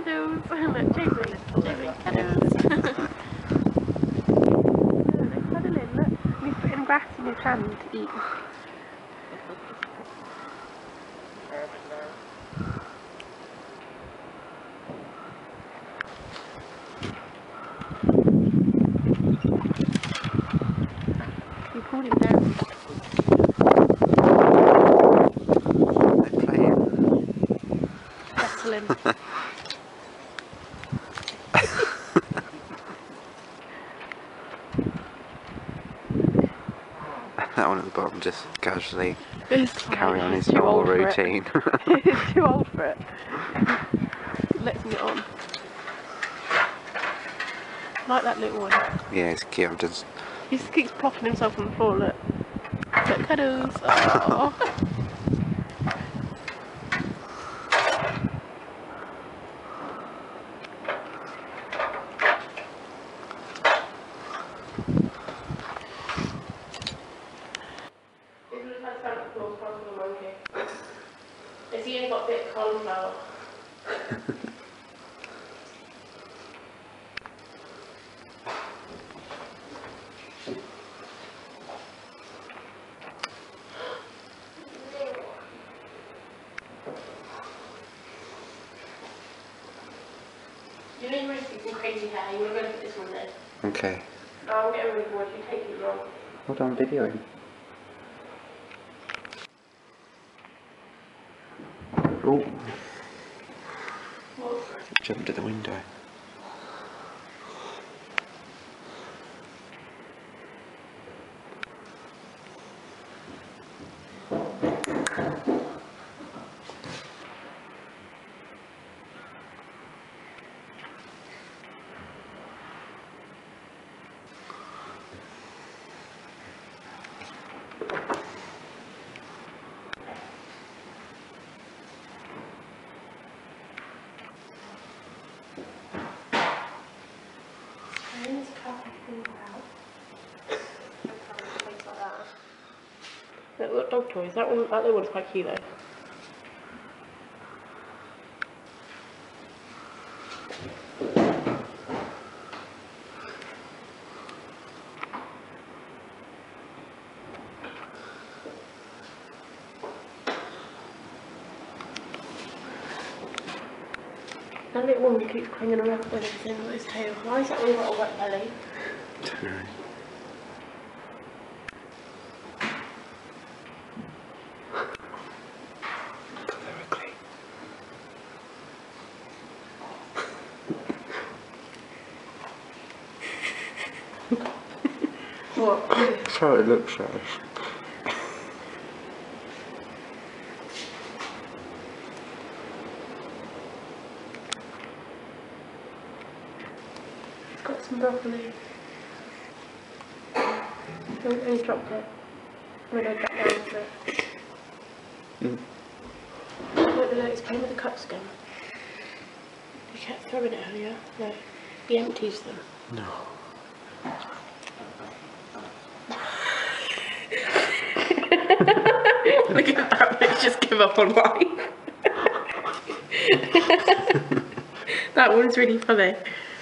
cuddles. Look, Jamie, cuddles. They're cuddling, look. He's putting grass in his hand to eat. You pulled him down. They're playing. Wrestling. That one at the bottom just casually It's carry on his too normal old for it. routine. He's too old for it. Letting it on. Like that little one. Yeah, it's cute. I'm just... He just keeps propping himself on the floor, look. Look, cuddles. Aww. His ears got a bit of cauliflower. You know you want to see some crazy hair, you want to go look at this one then? Okay. Oh, I'm getting really bored, you take it wrong. Hold on, videoing. Oh. What? Jumped at the window. Look, dog toys. That little one's quite cute though. That little one keeps clinging around with everything with his tail. Why has that one got a wet belly? Don't know. What? That's how it looks like. It's got some broccoli. Oh, he's dropped it. I'm going to drop down to it. Look, he's playing with the cups again. He kept throwing it earlier. No, he empties them. No. Look at that, let's just give up on life. That one's really funny.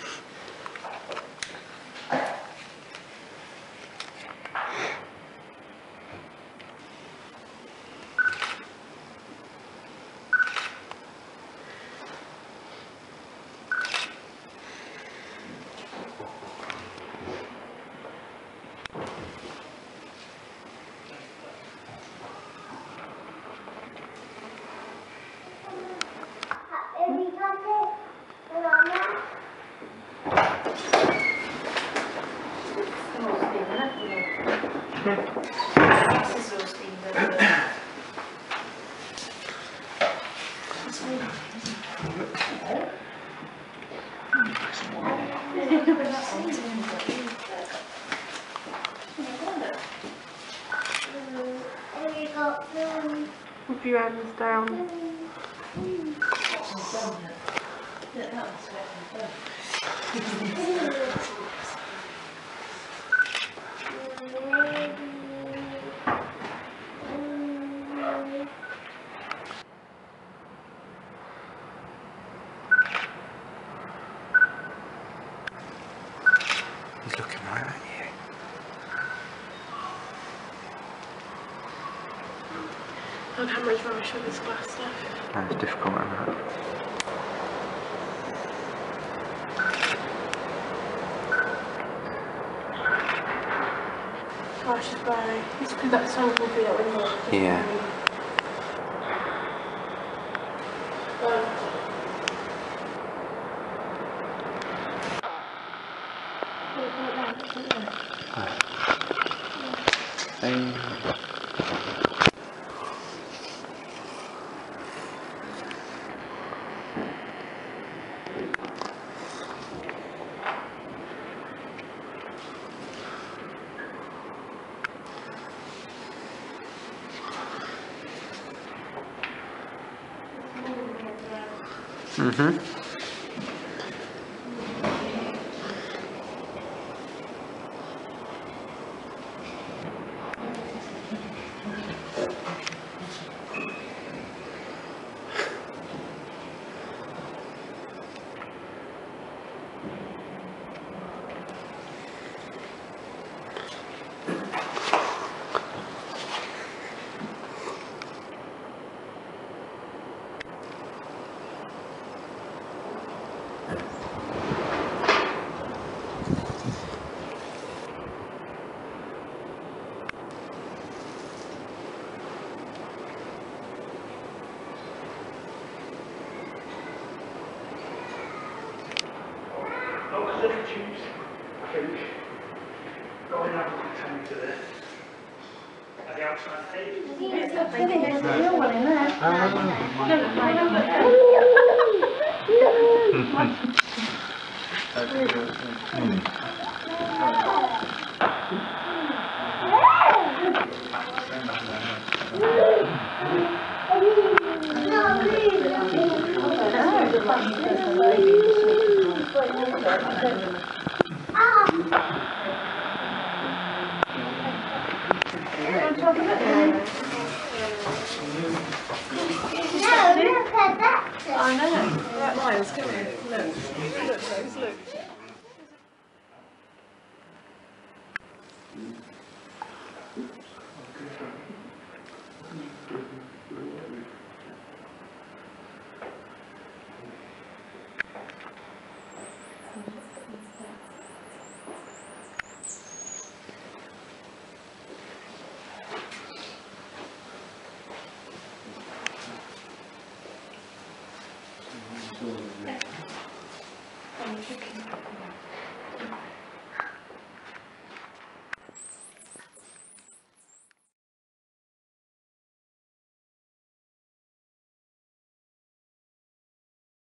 With your hands down. My camera's rubbish with this glass stuff. No, it's difficult, isn't it? Gosh, it's blurry. It's because that sun can be that window. Yeah. Mm-hmm. Little chimps, I think, going out and tend to the outside cage. There's a real one in there. I know. Right, Miles, come here. Look, look. I'm looking.